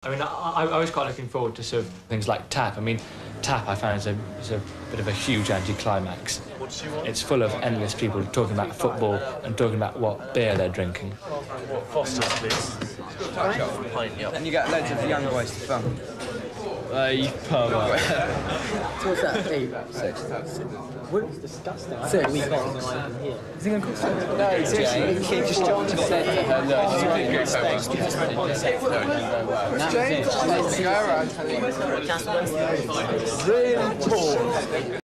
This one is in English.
I mean, I was quite looking forward to sort of things like TAP. I mean, TAP I found is a bit of a huge anticlimax. It's full of endless people talking about football and talking about what beer they're drinking. What Foster's, please? Pint, yeah. And you get loads of young boys to fun. You pervert. So what's that? 8, 6. What is disgusting? 6. We got in here. Is it going to cost something? No, Jay. Just John said to her, look, she's really good Really poor.